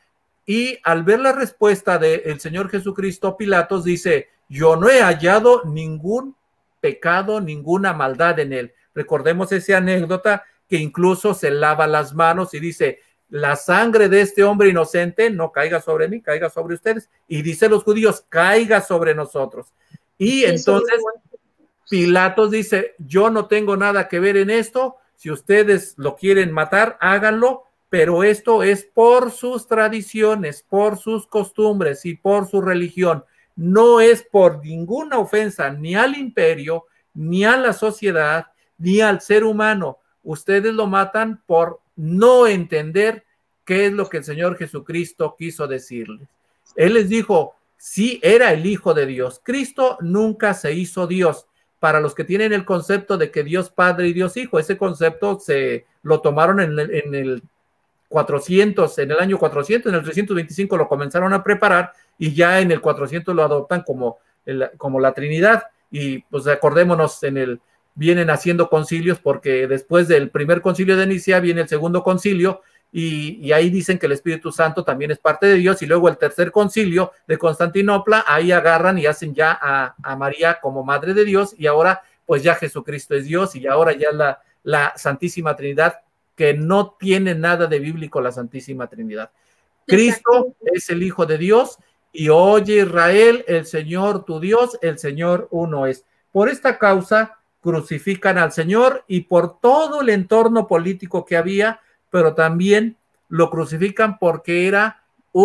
y al ver la respuesta del Señor Jesucristo, Pilatos dice, yo no he hallado ningún pecado, ninguna maldad en él. Recordemos esa anécdota que incluso se lava las manos y dice, la sangre de este hombre inocente no caiga sobre mí, caiga sobre ustedes. Y dice los judíos, caiga sobre nosotros. Y entonces Pilatos dice, yo no tengo nada que ver en esto, si ustedes lo quieren matar, háganlo, pero esto es por sus tradiciones, por sus costumbres y por su religión. No es por ninguna ofensa ni al imperio, ni a la sociedad, ni al ser humano. Ustedes lo matan por no entender qué es lo que el Señor Jesucristo quiso decirles. Él les dijo, sí, era el Hijo de Dios. Cristo nunca se hizo Dios. Para los que tienen el concepto de que Dios Padre y Dios Hijo, ese concepto se lo tomaron en el 400, en el año 400, en el 325 lo comenzaron a preparar y ya en el 400 lo adoptan como la Trinidad. Y pues acordémonos, vienen haciendo concilios porque después del primer concilio de Nicea viene el segundo concilio y ahí dicen que el Espíritu Santo también es parte de Dios, y luego el tercer concilio de Constantinopla, ahí agarran y hacen ya a María como Madre de Dios, y ahora pues ya Jesucristo es Dios, y ahora ya la Santísima Trinidad, que no tiene nada de bíblico la Santísima Trinidad. Cristo es el Hijo de Dios, y oye Israel, el Señor tu Dios, el Señor uno es. Por esta causa crucifican al Señor y por todo el entorno político que había, pero también lo crucifican porque era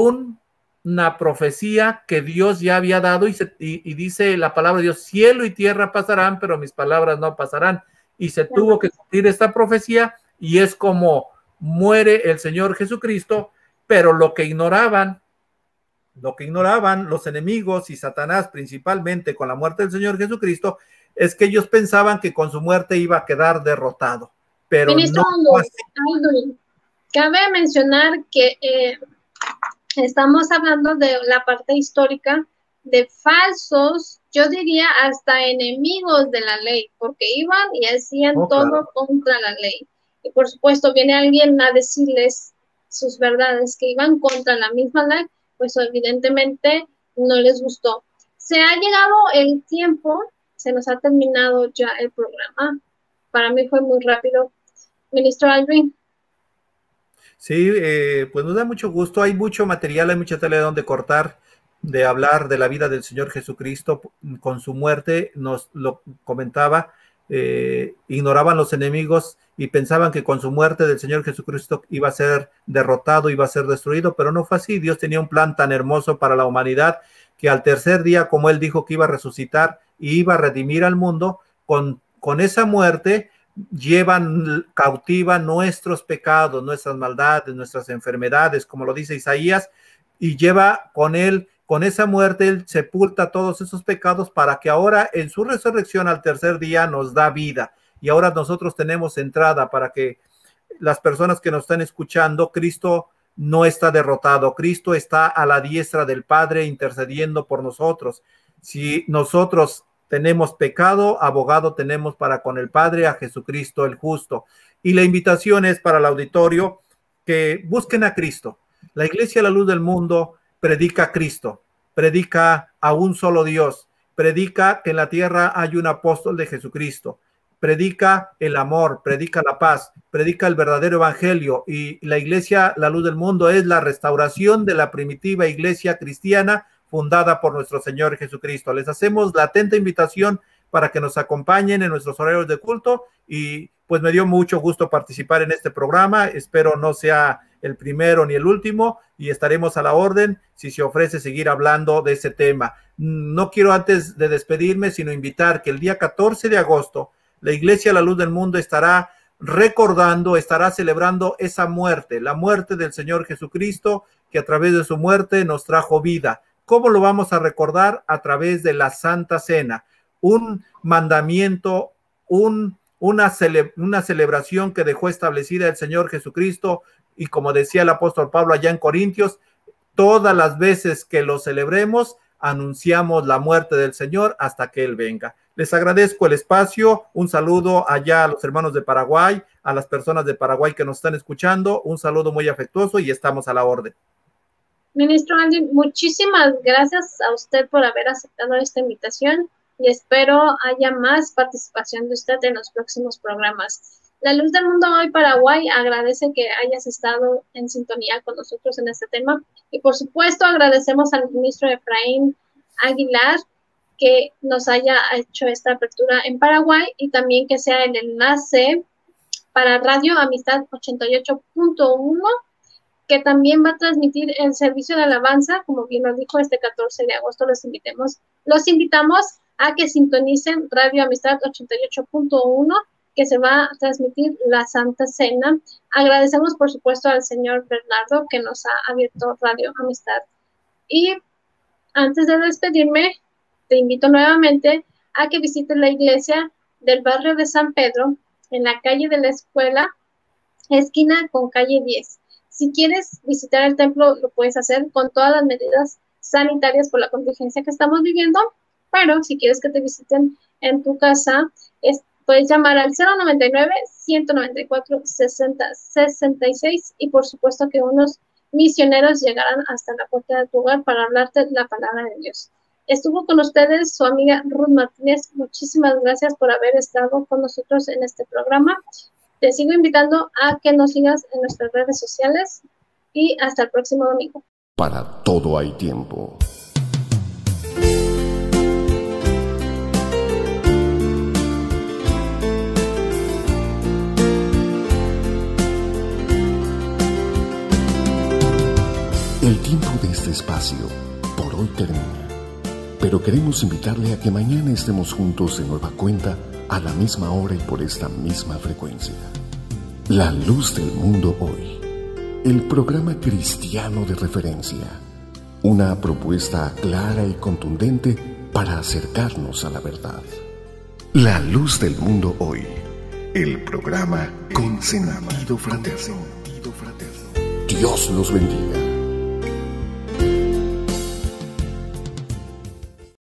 una profecía que Dios ya había dado y dice la palabra de Dios, cielo y tierra pasarán, pero mis palabras no pasarán. Y se tuvo que cumplir esta profecía y es como muere el Señor Jesucristo, pero lo que ignoraban los enemigos y Satanás principalmente con la muerte del Señor Jesucristo es que ellos pensaban que con su muerte iba a quedar derrotado. Pero Ministro Aldrin, cabe mencionar que estamos hablando de la parte histórica de falsos, yo diría hasta enemigos de la ley, porque iban y hacían todo contra la ley. Y por supuesto viene alguien a decirles sus verdades que iban contra la misma ley, pues evidentemente no les gustó. Se ha llegado el tiempo, se nos ha terminado ya el programa. Para mí fue muy rápido. Ministro Aldrin. Sí, pues nos da mucho gusto, hay mucho material, hay mucha tela de donde cortar, de hablar de la vida del Señor Jesucristo con su muerte, nos lo comentaba, ignoraban los enemigos y pensaban que con su muerte del Señor Jesucristo iba a ser derrotado, iba a ser destruido, pero no fue así. Dios tenía un plan tan hermoso para la humanidad que al tercer día, como Él dijo que iba a resucitar y iba a redimir al mundo, con esa muerte llevan cautiva nuestros pecados, nuestras maldades, nuestras enfermedades, como lo dice Isaías, y lleva con él, con esa muerte, él sepulta todos esos pecados para que ahora en su resurrección al tercer día nos da vida. Y ahora nosotros tenemos entrada para que las personas que nos están escuchando, Cristo no está derrotado, Cristo está a la diestra del Padre intercediendo por nosotros. Si nosotros tenemos pecado, abogado tenemos para con el Padre, a Jesucristo el justo. Y la invitación es para el auditorio que busquen a Cristo. La Iglesia La Luz del Mundo predica a Cristo, predica a un solo Dios, predica que en la tierra hay un apóstol de Jesucristo, predica el amor, predica la paz, predica el verdadero evangelio, y la Iglesia La Luz del Mundo es la restauración de la primitiva iglesia cristiana fundada por nuestro Señor Jesucristo. Les hacemos la atenta invitación para que nos acompañen en nuestros horarios de culto, y pues me dio mucho gusto participar en este programa. Espero no sea el primero ni el último, y estaremos a la orden si se ofrece seguir hablando de ese tema. No quiero antes de despedirme, sino invitar que el día 14 de agosto la Iglesia La Luz del Mundo estará recordando, estará celebrando esa muerte, la muerte del Señor Jesucristo, que a través de su muerte nos trajo vida. ¿Cómo lo vamos a recordar? A través de la Santa Cena, un mandamiento, una celebración que dejó establecida el Señor Jesucristo, y como decía el apóstol Pablo allá en Corintios, todas las veces que lo celebremos, anunciamos la muerte del Señor hasta que Él venga. Les agradezco el espacio, un saludo allá a los hermanos de Paraguay, a las personas de Paraguay que nos están escuchando, un saludo muy afectuoso y estamos a la orden. Ministro Andy, muchísimas gracias a usted por haber aceptado esta invitación y espero haya más participación de usted en los próximos programas. La Luz del Mundo Hoy Paraguay agradece que hayas estado en sintonía con nosotros en este tema y por supuesto agradecemos al ministro Efraín Aguilar que nos haya hecho esta apertura en Paraguay y también que sea el enlace para Radio Amistad 88.1, que también va a transmitir el servicio de alabanza, como bien nos dijo, este 14 de agosto los invitamos a que sintonicen Radio Amistad 88.1, que se va a transmitir la Santa Cena. Agradecemos, por supuesto, al señor Bernardo, que nos ha abierto Radio Amistad. Y antes de despedirme, te invito nuevamente a que visites la iglesia del barrio de San Pedro, en la calle de la escuela, esquina con calle 10. Si quieres visitar el templo, lo puedes hacer con todas las medidas sanitarias por la contingencia que estamos viviendo, pero si quieres que te visiten en tu casa, puedes llamar al 099-194-6066 y por supuesto que unos misioneros llegarán hasta la puerta de tu hogar para hablarte la palabra de Dios. Estuvo con ustedes su amiga Ruth Martínez. Muchísimas gracias por haber estado con nosotros en este programa. Te sigo invitando a que nos sigas en nuestras redes sociales y hasta el próximo domingo. Para todo hay tiempo. El tiempo de este espacio por hoy termina, pero queremos invitarle a que mañana estemos juntos de nueva cuenta a la misma hora y por esta misma frecuencia. La Luz del Mundo Hoy, el programa cristiano de referencia, una propuesta clara y contundente para acercarnos a la verdad. La Luz del Mundo Hoy, el programa con sentido fraterno. Dios los bendiga.